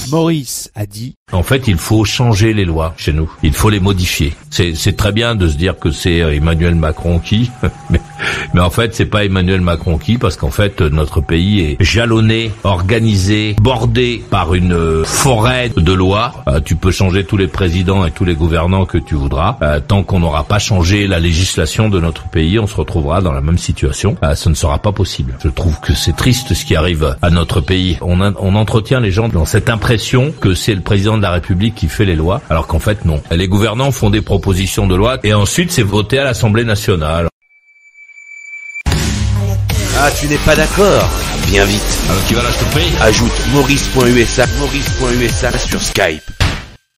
Maurice a dit: en fait, il faut changer les lois chez nous. Il faut les modifier. C'est très bien de se dire que c'est Emmanuel Macron qui, mais en fait, c'est pas Emmanuel Macron qui, parce qu'en fait, notre pays est jalonné, organisé, bordé par une forêt de lois. Tu peux changer tous les présidents et tous les gouvernants que tu voudras. Tant qu'on n'aura pas changé la législation de notre pays, on se retrouvera dans la même situation. Ce ne sera pas possible. Je trouve que c'est triste ce qui arrive à notre pays. On entretient les gens dans cette impression que c'est le président de la République qui fait les lois, alors qu'en fait non. Les gouvernants font des propositions de loi et ensuite c'est voté à l'Assemblée nationale. Ah, tu n'es pas d'accord? Viens vite. Alors tu vas là, je te prie. Ajoute Maurice.usa sur Skype.